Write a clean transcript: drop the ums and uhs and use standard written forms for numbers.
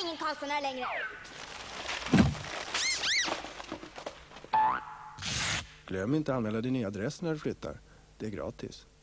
ingen Karlsson här längre. Glöm inte att anmäla din nya adress när du flyttar. Det är gratis.